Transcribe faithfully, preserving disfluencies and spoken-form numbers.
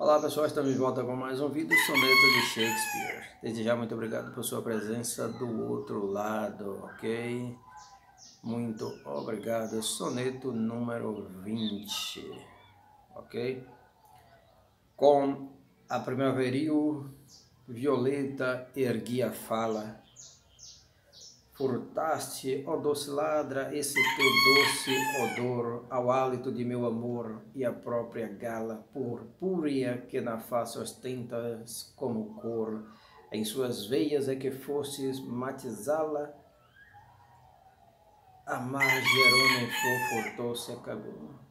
Olá pessoal, estamos de volta com mais um vídeo soneto de Shakespeare. Desde já muito obrigado por sua presença do outro lado, ok? Muito obrigado. Soneto número vinte, ok? Com a primaveril violeta ergui a fala, furtaste, ó doce ladra, esse teu doce odor ao hálito de meu amor e a própria gala purpúrea que na face ostentas como cor, em suas veias é que fostes matizá-la, a mar Jerônimo em flor furtou-se acabou.